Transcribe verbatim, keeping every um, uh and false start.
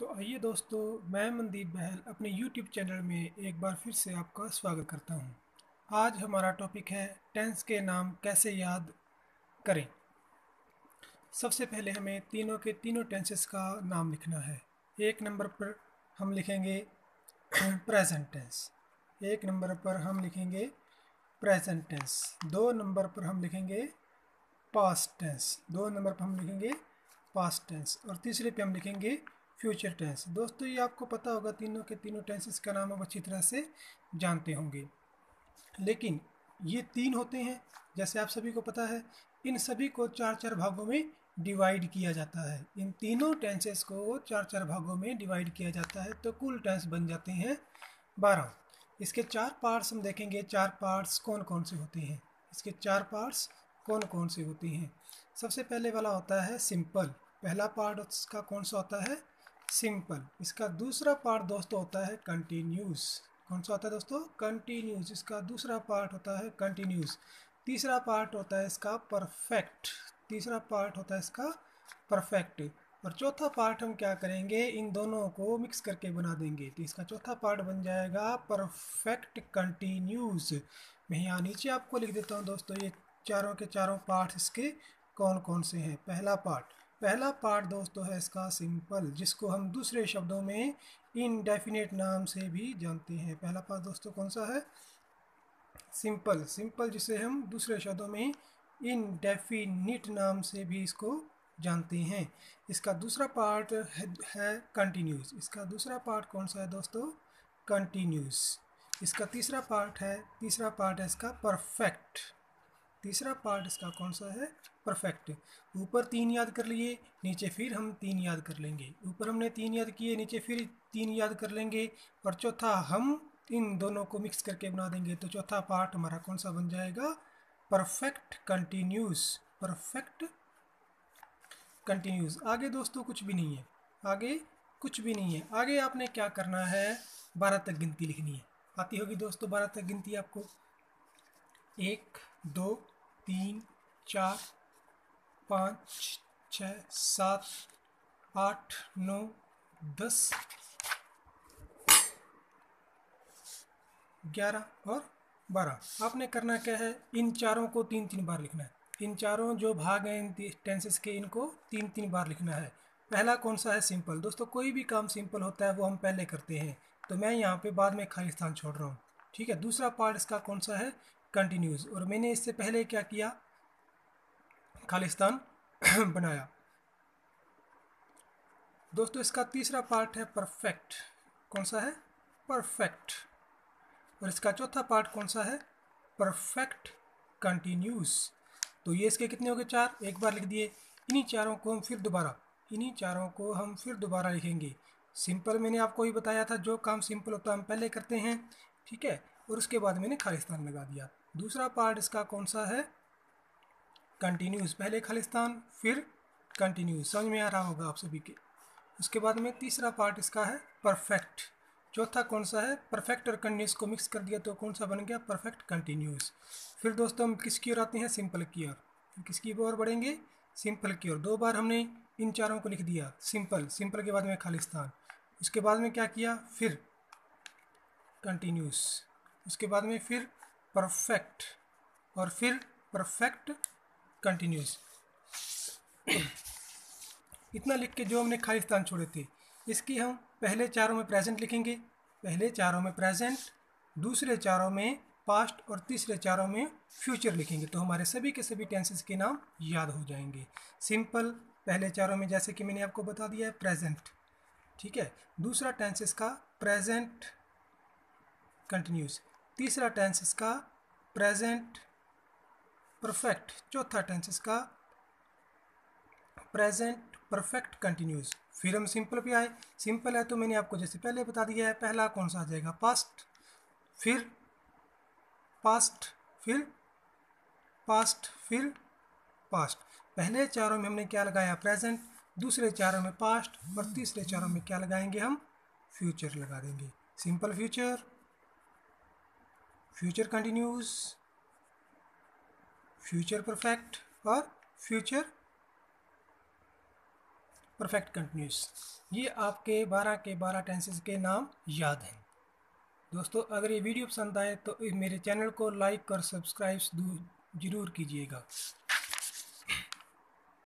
तो आइए दोस्तों, मैं मनदीप बहल अपने यूट्यूब चैनल में एक बार फिर से आपका स्वागत करता हूं। आज हमारा टॉपिक है टेंस के नाम कैसे याद करें। सबसे पहले हमें तीनों के तीनों टेंसेस का नाम लिखना है। एक नंबर पर हम लिखेंगे प्रेजेंट टेंस। एक नंबर पर हम लिखेंगे प्रेजेंट टेंस। दो नंबर पर हम लिखेंगे पास्ट टेंस। दो नंबर पर हम लिखेंगे पास्ट टेंस और तीसरे पे हम लिखेंगे फ्यूचर टेंस। दोस्तों, ये आपको पता होगा, तीनों के तीनों टेंसेस का नाम आप अच्छी तरह से जानते होंगे। लेकिन ये तीन होते हैं, जैसे आप सभी को पता है। इन सभी को चार चार भागों में डिवाइड किया जाता है। इन तीनों टेंसेस को चार चार भागों में डिवाइड किया जाता है, तो कुल टेंस बन जाते हैं बारह। इसके चार पार्ट्स हम देखेंगे। चार पार्ट्स कौन कौन से होते हैं, इसके चार पार्ट्स कौन कौन से होते हैं। सबसे पहले वाला होता है सिंपल। पहला पार्ट उसका कौन सा होता है? सिंपल। इसका दूसरा पार्ट दोस्तों होता है कंटिन्यूस। कौन सा होता है दोस्तों? कंटिन्यूस। इसका दूसरा पार्ट होता है कंटिन्यूस। तीसरा पार्ट होता है इसका परफेक्ट। तीसरा पार्ट होता है इसका परफेक्ट। और चौथा पार्ट हम क्या करेंगे, इन दोनों को मिक्स करके बना देंगे, तो इसका चौथा पार्ट बन जाएगा परफेक्ट कंटिन्यूस। मैं यहाँ नीचे आपको लिख देता हूँ दोस्तों, ये चारों के चारों पार्ट इसके कौन कौन से हैं। पहला पार्ट पहला पार्ट दोस्तों है इसका सिंपल, जिसको हम दूसरे शब्दों में इनडेफिनेट नाम से भी जानते हैं। पहला पार्ट दोस्तों कौन सा है? सिंपल। सिंपल जिसे हम दूसरे शब्दों में इनडेफिनिट नाम से भी इसको जानते हैं। इसका दूसरा पार्ट है, है कंटिन्यूस। इसका दूसरा पार्ट कौन सा है दोस्तों? कंटिन्यूस। इसका तीसरा पार्ट है तीसरा पार्ट है इसका परफेक्ट। तीसरा पार्ट इसका कौन सा है? परफेक्ट। ऊपर तीन याद कर लिए, नीचे फिर हम तीन याद कर लेंगे। ऊपर हमने तीन याद किए, नीचे फिर तीन याद कर लेंगे, और चौथा हम इन दोनों को मिक्स करके बना देंगे। तो चौथा पार्ट हमारा कौन सा बन जाएगा? Perfect continuous. Perfect continuous. आगे दोस्तों कुछ भी नहीं है, आगे कुछ भी नहीं है। आगे आपने क्या करना है, बारह तक गिनती लिखनी है। आती होगी दोस्तों बारह तक गिनती आपको? एक, दो, तीन, चार, पाँच, छः, सात, आठ, नौ, दस, ग्यारह और बारह। आपने करना क्या है, इन चारों को तीन तीन बार लिखना है। इन चारों जो भाग हैं इन टेंसेस के, इनको तीन तीन बार लिखना है। पहला कौन सा है? सिंपल। दोस्तों, कोई भी काम सिंपल होता है वो हम पहले करते हैं, तो मैं यहाँ पे बाद में खाली स्थान छोड़ रहा हूँ। ठीक है। दूसरा पार्ट इसका कौन सा है? कंटिन्यूस। और मैंने इससे पहले क्या किया? खालिस्तान बनाया। दोस्तों, इसका तीसरा पार्ट है परफेक्ट। कौन सा है? परफेक्ट। और इसका चौथा पार्ट कौन सा है? Perfect continuous. तो ये इसके कितने हो गए? चार। एक बार लिख दिए। इन्हीं चारों को हम फिर दोबारा इन्हीं चारों को हम फिर दोबारा लिखेंगे। सिंपल मैंने आपको ही बताया था, जो काम सिंपल होता है हम पहले करते हैं। ठीक है। और उसके बाद मैंने खालिस्तान लगा दिया। दूसरा पार्ट इसका कौन सा है? कंटिन्यूस। पहले खालिस्तान फिर कंटिन्यूस। समझ में आ रहा होगा आप सभी के। उसके बाद में तीसरा पार्ट इसका है परफेक्ट। चौथा कौन सा है? परफेक्ट और कंटिन्यूस को मिक्स कर दिया तो कौन सा बन गया? Perfect continuous. फिर दोस्तों हम किसकी ओर आते हैं? सिंपल की ओर। फिर किसकी ओर बढ़ेंगे? सिंपल की ओर। दो बार हमने इन चारों को लिख दिया। सिंपल सिंपल के बाद में खालिस्तान। उसके बाद में क्या किया? फिर कंटिन्यूस। उसके बाद में फिर परफेक्ट, और फिर परफेक्ट कंटिन्यूस। इतना लिख के जो हमने खालिस्तान छोड़े थे, इसकी हम पहले चारों में प्रेजेंट लिखेंगे। पहले चारों में प्रेजेंट, दूसरे चारों में पास्ट और तीसरे चारों में फ्यूचर लिखेंगे, तो हमारे सभी के सभी टेंसेस के नाम याद हो जाएंगे। सिंपल पहले चारों में, जैसे कि मैंने आपको बता दिया है, प्रेजेंट। ठीक है। दूसरा टेंस इसका प्रेजेंट कंटिन्यूस। तीसरा टेंस इसका प्रेजेंट परफेक्ट। चौथा टेंस इसका प्रेजेंट परफेक्ट कंटिन्यूस। फिर हम सिंपल पे आए। सिंपल है तो मैंने आपको जैसे पहले बता दिया है, पहला कौन सा आ जाएगा? पास्ट। फिर पास्ट, फिर पास्ट, फिर पास्ट। पहले चारों में हमने क्या लगाया? प्रेजेंट। दूसरे चारों में पास्ट, और तीसरे चारों में क्या लगाएंगे? हम फ्यूचर लगा देंगे। Simple future, future continuous, future perfect और फ्यूचर परफेक्ट कंटिन्यूस। ये आपके बारह के बारह टेंसेस के नाम याद हैं। दोस्तों, अगर ये वीडियो पसंद आए तो मेरे चैनल को लाइक और सब्सक्राइब ज़रूर कीजिएगा।